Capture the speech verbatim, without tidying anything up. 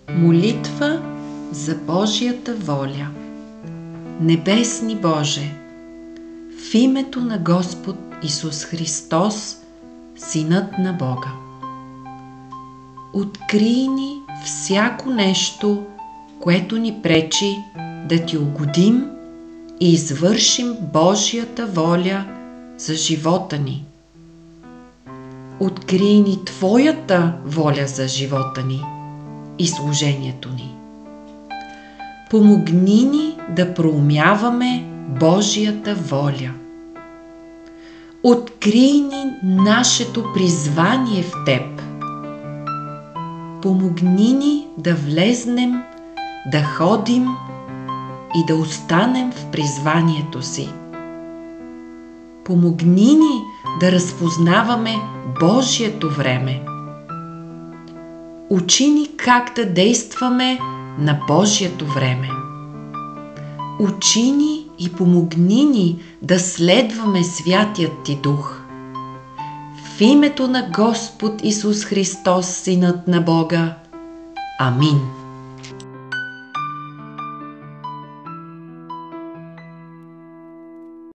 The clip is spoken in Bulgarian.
Молитва за Божията воля. Небесни Боже, в името на Господ Исус Христос, Синът на Бога, открий ни всяко нещо, което ни пречи да Ти угодим и извършим Божията воля за живота ни. Открий ни Твоята воля за живота ни и служението ни. Помогни ни да проумяваме Божията воля. Открий ни нашето призвание в Теб. Помогни ни да влезнем, да ходим и да останем в призванието си. Помогни ни да разпознаваме Божието време. Учи ни как да действаме на Божието време. Учи ни и помогни ни да следваме Святият Ти Дух. В името на Господ Исус Христос, Синът на Бога. Амин.